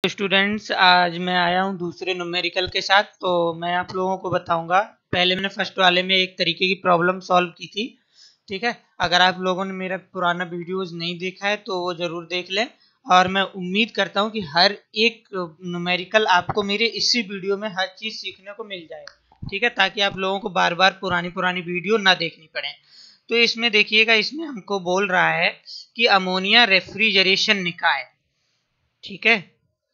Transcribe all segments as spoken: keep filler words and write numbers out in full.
Students, आज मैं आया हूँ दूसरे न्यूमेरिकल के साथ। तो मैं आप लोगों को बताऊंगा। पहले मैंने फर्स्ट वाले में एक तरीके की प्रॉब्लम सॉल्व की थी, ठीक है। अगर आप लोगों ने मेरा पुराना वीडियोस नहीं देखा है तो वो ज़रूर देख लें। और मैं उम्मीद करता हूँ कि हर एक न्यूमेरिकल आपको मेरे इसी वीडियो में हर चीज़ सीखने को मिल जाए, ठीक है, ताकि आप लोगों को बार बार पुरानी पुरानी वीडियो ना देखनी पड़े। तो इसमें देखिएगा, इसमें हमको बोल रहा है कि अमोनिया रेफ्रिजरेशन निकाय, ठीक है।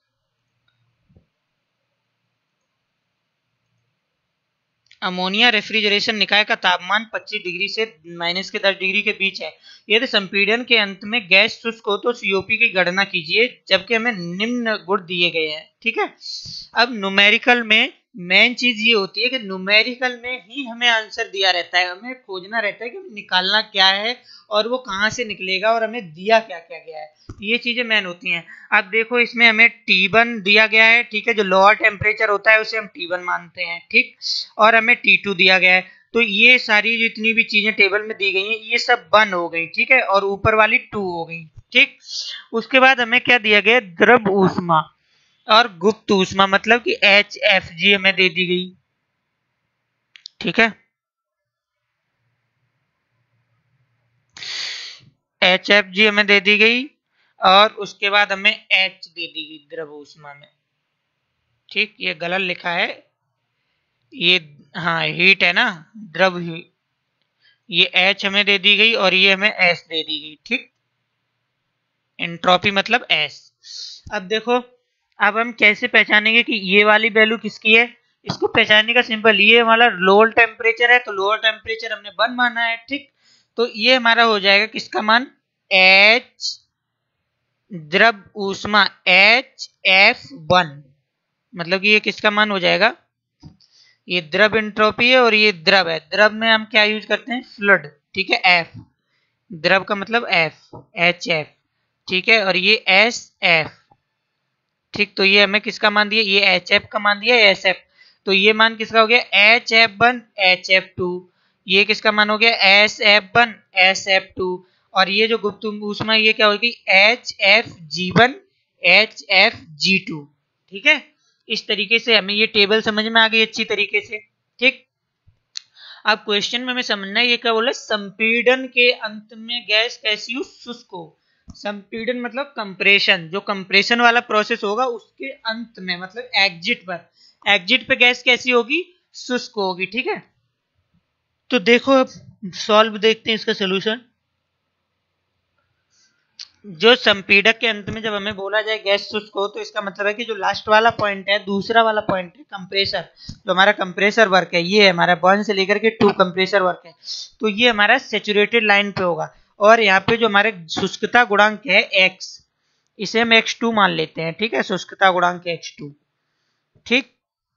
अमोनिया रेफ्रिजरेशन निकाय का तापमान पच्चीस डिग्री से माइनस के दस डिग्री के बीच है। यदि संपीड़न के अंत में गैस शुष्क हो तो सीओपी की गणना कीजिए, जबकि हमें निम्न गुण दिए गए हैं, ठीक है। अब न्यूमेरिकल में मेन चीज ये होती है कि न्यूमेरिकल में ही हमें आंसर दिया रहता है, हमें खोजना रहता है कि हमें निकालना क्या है और वो कहाँ से निकलेगा और हमें दिया क्या क्या गया है। ये चीजें मेन होती हैं। अब देखो, इसमें हमें टी वन दिया गया है, ठीक है। जो लोअर टेम्परेचर होता है उसे हम टी वन मानते हैं, ठीक। और हमें टी टू दिया गया है। तो ये सारी जितनी भी चीजें टेबल में दी गई हैं ये सब वन हो गई, ठीक है, और ऊपर वाली टू हो गई, ठीक। उसके बाद हमें क्या दिया गया, द्रव ऊष्मा और गुप्त ऊष्मा, मतलब कि एच एफ जी हमें दे दी गई, ठीक है। एच एफ जी हमें दे दी गई और उसके बाद हमें एच दे दी गई द्रव ऊष्मा में, ठीक। ये गलत लिखा है, ये हाँ हीट है ना, द्रव हीट। ये एच हमें दे दी गई और ये हमें एस दे दी गई, ठीक। एंट्रोपी मतलब एस। अब देखो, अब हम कैसे पहचानेंगे कि ये वाली वैल्यू किसकी है। इसको पहचानने का सिंपल, ये हमारा लोअर टेम्परेचर है तो लोअर टेम्परेचर हमने वन माना है, ठीक। तो ये हमारा हो जाएगा किसका मान, एच द्रव ऊष्मा एच एफ वन, मतलब कि ये किसका मान हो जाएगा, ये द्रव एंट्रोपी है और ये द्रव है। द्रव में हम क्या यूज करते हैं, फ्लूइड, ठीक है। एफ द्रव का मतलब एफ, एच एफ, ठीक है। और ये एस एफ, ठीक। तो ये हमें किसका मान दिया, ये एच एफ का मान दिया, एस एफ। तो ये मान किसका हो गया, H F one H F two. ये किसका मान हो गया, S F one S F two. और ये जो गुप्त ऊष्मा ये क्या होगी, H F G one H F G two, ठीक है। इस तरीके से हमें ये टेबल समझ में आ गई अच्छी तरीके से, ठीक। अब क्वेश्चन में हमें समझना है ये क्या बोला, संपीड़न के अंत में गैस कैसी हो, शुष्क हो। संपीड़न मतलब कंप्रेशन, जो कंप्रेशन वाला प्रोसेस होगा उसके अंत में, मतलब एग्जिट पर, एग्जिट पे गैस कैसी होगी, शुष्क होगी, ठीक है। तो देखो, अब सॉल्व देखते हैं इसका सोल्यूशन। जो संपीड़क के अंत में जब हमें बोला जाए गैस शुष्क हो, तो इसका मतलब है कि जो लास्ट वाला पॉइंट है, दूसरा वाला पॉइंट है कंप्रेसर, जो हमारा कंप्रेसर वर्क है, ये हमारा वन से लेकर के टू कंप्रेसर वर्क है, तो ये हमारा सेचुरेटेड लाइन पे होगा। और यहाँ पे जो हमारे शुष्कता गुणांक है एक्स, इसे हम एक्स टू मान लेते हैं, ठीक है। शुष्कता गुणांक एक्स टू, ठीक।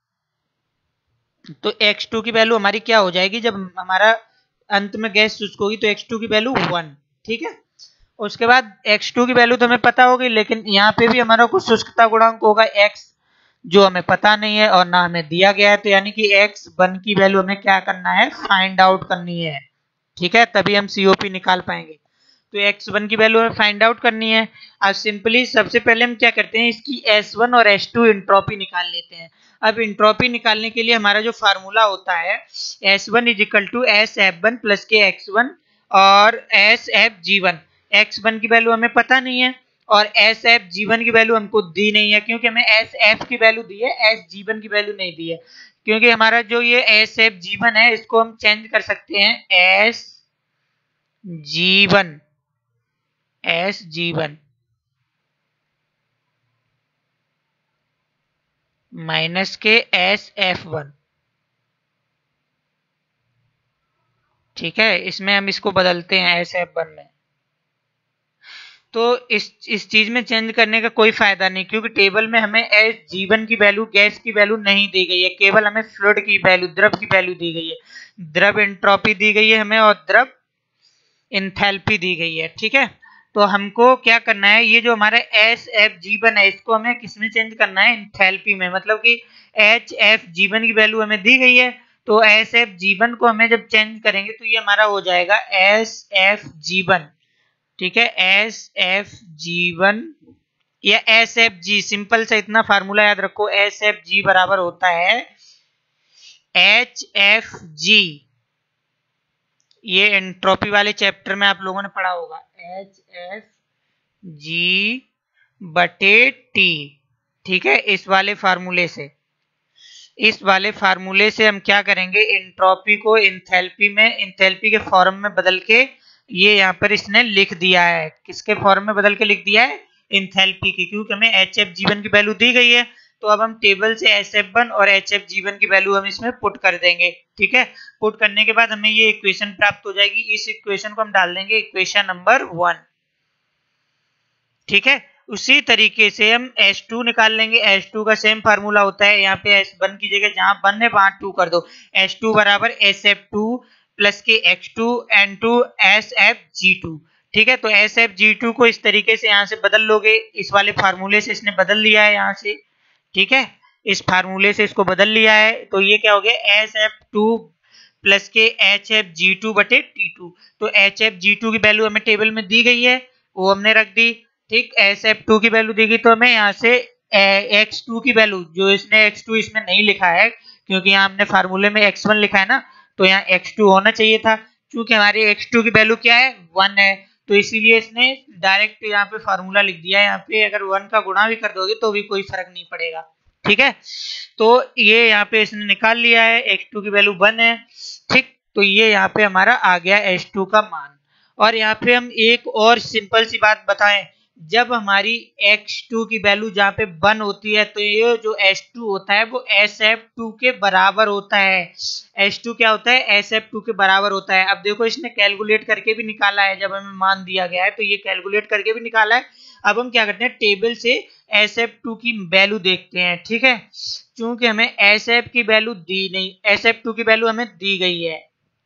तो एक्स टू की वैल्यू हमारी क्या हो जाएगी, जब हमारा अंत में गैस शुष्क होगी तो एक्स टू की वैल्यू वन, ठीक है। उसके बाद एक्स टू की वैल्यू तो हमें पता होगी, लेकिन यहाँ पे भी हमारा कुछ शुष्कता गुणांक होगा x, जो हमें पता नहीं है और ना हमें दिया गया है। तो यानी कि एक्स वन की वैल्यू हमें क्या करना है, फाइंड आउट करनी है, ठीक है, तभी हम सीओपी निकाल पाएंगे। तो एक्स वन की वैल्यू हमें फाइंड आउट करनी है। अब सिंपली सबसे पहले हम क्या करते हैं, इसकी एस वन और एस टू इंट्रोपी निकाल लेते हैं। अब इंट्रोपी निकालने के लिए हमारा जो फार्मूला होता है, S one is equal to S F one plus के एक्स वन और S F G one. X one की वैल्यू हमें पता नहीं है और एस एफ जी वन की वैल्यू हमको दी नहीं है, क्योंकि हमें एस एफ की वैल्यू दी है, एस जी वन की वैल्यू नहीं दी है। क्योंकि हमारा जो ये एस एफ जी वन है, इसको हम चेंज कर सकते हैं S G one, S G one minus के एस एफ वन, ठीक है। इसमें हम इसको बदलते हैं एस एफ वन में। तो इस इस चीज में चेंज करने का कोई फायदा नहीं, क्योंकि टेबल में हमें एस जी वन की वैल्यू, गैस की वैल्यू नहीं दी गई है, केवल हमें फ्लूइड की वैल्यू, द्रव की वैल्यू दी गई है। द्रव एंट्रोपी दी गई है हमें और द्रव एंथैल्पी दी गई है, ठीक है। तो हमको क्या करना है, ये जो हमारा एस एफ जी वन है, इसको हमें किसमें चेंज करना है, एंथैल्पी में। मतलब कि एच एफ जी वन की वैल्यू हमें दी गई है, तो एस एफ जी वन को हमें जब चेंज करेंगे तो ये हमारा हो जाएगा एस एफ जी वन, ठीक है। एस एफ जी वन या एस एफ जी, सिंपल से इतना फार्मूला याद रखो, एस एफ जी बराबर होता है एच एफ जी, ये एंट्रोपी वाले चैप्टर में आप लोगों ने पढ़ा होगा, एच एफ जी बटे टी। ठीक है, इस वाले फार्मूले से इस वाले फार्मूले से हम क्या करेंगे, एंट्रोपी को इंथैल्पी में इंथैल्पी के फॉर्म में बदल के, ये यहाँ पर इसने लिख दिया है, किसके फॉर्म में बदल के लिख दिया है, इंथैल्पी की, क्योंकि हमें एच एफ जी वन की वैल्यू दी गई है। तो अब हम टेबल से एस एफ वन और एच एफ जी वन की वैल्यू हम इसमें पुट कर देंगे। ठीक है, पुट करने के बाद हमें ये इक्वेशन प्राप्त हो जाएगी, इस इक्वेशन को हम डाल देंगे इक्वेशन नंबर वन। ठीक है, उसी तरीके से हम एच टू निकाल लेंगे, एच टू का सेम फार्मूला होता है, यहाँ पे एच वन की जगह जहां वन है वहां टू कर दो, एच टू बराबर एस एफ टू प्लस के X two into S F G two. ठीक है, तो एस एफ जी टू को इस तरीके से यहाँ से बदल लोगे, इस वाले फार्मूले से इसने बदल लिया है यहाँ से। ठीक है, इस फार्मूले से इसको बदल लिया है, तो ये क्या हो गया, एस एफ टू प्लस के एच एफ जी टू बटे टी टू। तो एच एफ जी टू की वैल्यू हमें टेबल में दी गई है, वो हमने रख दी। ठीक, एस एफ टू की वैल्यू दी गई, तो हमें यहाँ से एक्स टू की वैल्यू, जो इसने एक्स टू इसमें नहीं लिखा है क्योंकि यहाँ हमने फार्मूले में एक्स वन लिखा है ना, तो यहाँ एक्स टू होना चाहिए था, क्योंकि हमारी एक्स टू की वैल्यू क्या है, वन है, तो इसीलिए इसने डायरेक्ट यहाँ पे फार्मूला लिख दिया है। यहाँ पे अगर वन का गुणा भी कर दोगे तो भी कोई फर्क नहीं पड़ेगा। ठीक है, तो ये यहाँ पे इसने निकाल लिया है, एक्स टू की वैल्यू वन है। ठीक, तो ये यहाँ पे हमारा आ गया एच टू का मान। और यहाँ पे हम एक और सिंपल सी बात बताएं, जब हमारी एक्स टू की वैल्यू जहाँ पे वन होती है, तो ये जो एच टू होता है वो एस एफ टू के बराबर होता है। एच टू क्या होता है, एस एफ टू के बराबर होता है। अब देखो, इसने कैलकुलेट करके भी निकाला है, जब हमें मान दिया गया है तो ये कैलकुलेट करके भी निकाला है। अब हम क्या करते हैं, टेबल से एस एफ टू की वैल्यू देखते हैं। ठीक है, क्योंकि हमें एस एफ की वैल्यू दी नहीं, एस एफ टू की वैल्यू हमें दी गई है,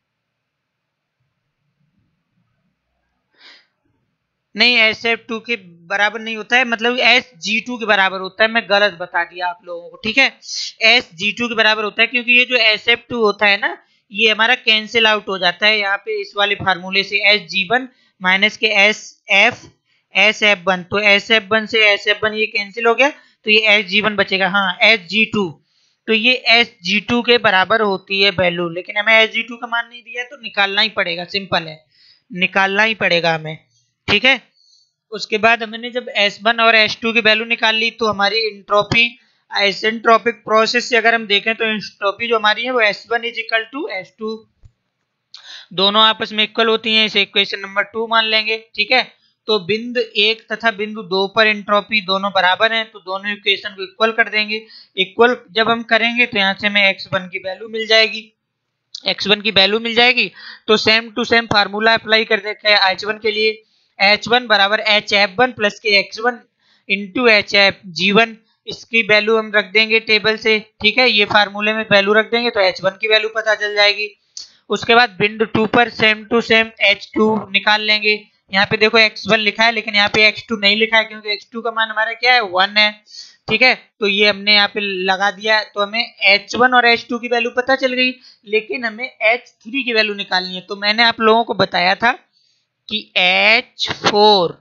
नहीं एस एफ टू के बराबर नहीं होता है, मतलब एस जी टू के बराबर होता है, मैं गलत बता दिया आप लोगों को। ठीक है, एस जी टू के बराबर होता है, क्योंकि ये जो एस एफ टू होता है ना, ये हमारा कैंसिल आउट हो जाता है यहाँ पे इस वाले फार्मूले से, एस जी वन माइनस के S F S F one, तो एस एफ वन से एस एफ वन ये कैंसिल हो गया, तो ये एस जी वन बचेगा। हाँ, एस जी टू, तो ये एस जी टू के बराबर होती है वैल्यू, लेकिन हमें एस जी टू का मान नहीं दिया है तो निकालना ही पड़ेगा, सिंपल है, निकालना ही पड़ेगा हमें। ठीक है, उसके बाद हमने जब एस वन और एस टू की वैल्यू निकाल ली, तो हमारी इंट्रोपी आइसेंट्रोपिक प्रोसेस से अगर हम देखें तो इंट्रोपी जो हमारी है वो S one is equal to S two, दोनों आपस में इक्वल होती हैं, इसे इक्वेशन नंबर टू मान लेंगे। ठीक है, तो बिंदु एक तथा बिंदु दो पर एंट्रोपी दोनों बराबर हैं, तो दोनों इक्वेशन को इक्वल कर देंगे। इक्वल जब हम करेंगे तो यहाँ से हमें एक्स वन की वैल्यू मिल जाएगी, एक्स वन की वैल्यू मिल जाएगी, तो same to same formula apply कर देते हैं एच वन के लिए, एच वन बराबर एच एफ वन प्लस के X one into H F G one, इसकी वैल्यू हम रख देंगे टेबल से। ठीक है, ये फार्मूले में वैल्यू रख देंगे तो एच वन की वैल्यू पता चल जाएगी। उसके बाद बिंदु टू पर same to same H two निकाल लेंगे। यहाँ पे देखो एक्स वन लिखा है, लेकिन यहाँ पे एक्स टू नहीं लिखा है, क्योंकि एक्स टू का मान हमारा क्या है, वन है। ठीक है, तो ये हमने यहाँ पे लगा दिया, तो हमें एच वन और एच टू की वैल्यू पता चल गई, लेकिन हमें एच थ्री की वैल्यू निकालनी है। तो मैंने आप लोगों को बताया था कि H four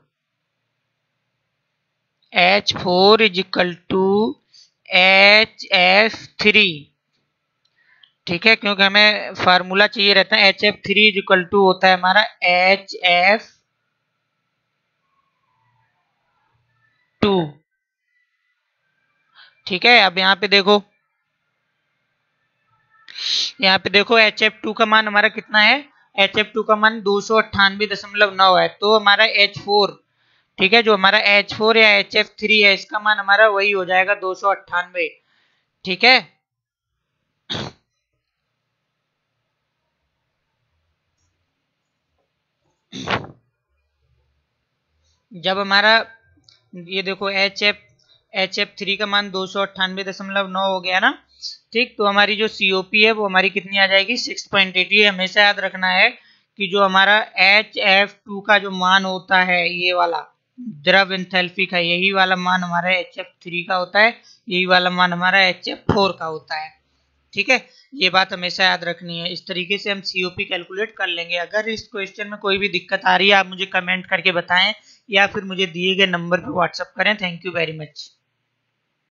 H four is equal to H F three. ठीक है, क्योंकि हमें फार्मूला चाहिए रहता है, H F three is equal to होता है हमारा एच एफ टू। ठीक है, अब यहाँ पे देखो, यहाँ पे देखो एच एफ टू का मान हमारा कितना है, एच एफ टू का मान दो सौ अट्ठानवे दशमलव नौ है, तो हमारा एच फोर, ठीक है, जो हमारा एच फोर या एच एफ थ्री है, इसका मान हमारा वही हो जाएगा दो सौ अट्ठानवे। ठीक है, जब हमारा ये देखो H F H F three का मान दो सौ अट्ठानवे दशमलव नौ हो गया ना, ठीक, तो हमारी जो सीओपी है वो हमारी कितनी आ जाएगी, सिक्स पॉइंट एट। ये हमेशा याद रखना है कि जो हमारा एच एफ टू का जो मान होता है, ये वाला द्रव एंथैल्पी का, यही वाला मान हमारा एच एफ थ्री का होता है, यही वाला मान हमारा एच एफ फोर का होता है। ठीक है, ये बात हमेशा याद रखनी है। इस तरीके से हम सीओपी कैलकुलेट कर लेंगे। अगर इस क्वेश्चन में कोई भी दिक्कत आ रही है आप मुझे कमेंट करके बताएं या फिर मुझे दिए गए नंबर पे व्हाट्सअप करें। Thank you very much.